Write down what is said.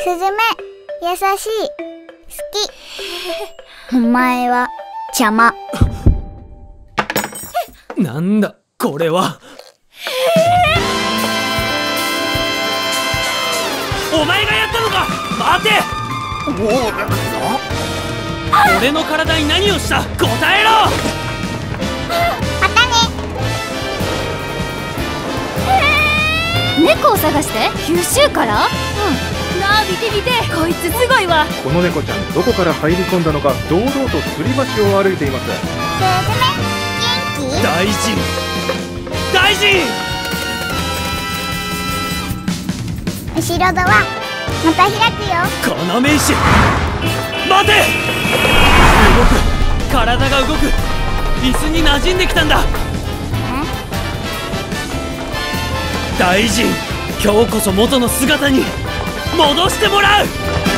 スズメ、優しい、好き。お前は邪魔。 なんだこれは。お前がやったのか。待て。俺の体に何をした。答えろ。 またね。 猫を探して九州から。なあ見て見て、こいつすごいわ。 この猫ちゃんどこから入り込んだのか堂々と吊り橋を歩いています。 スズメ、元気？ 大臣、大臣。 後ろドア、また開くよ。 この名士、待て。動く、体が動く。椅子に馴染んできたんだ。大臣、今日こそ元の姿に戻してもらう。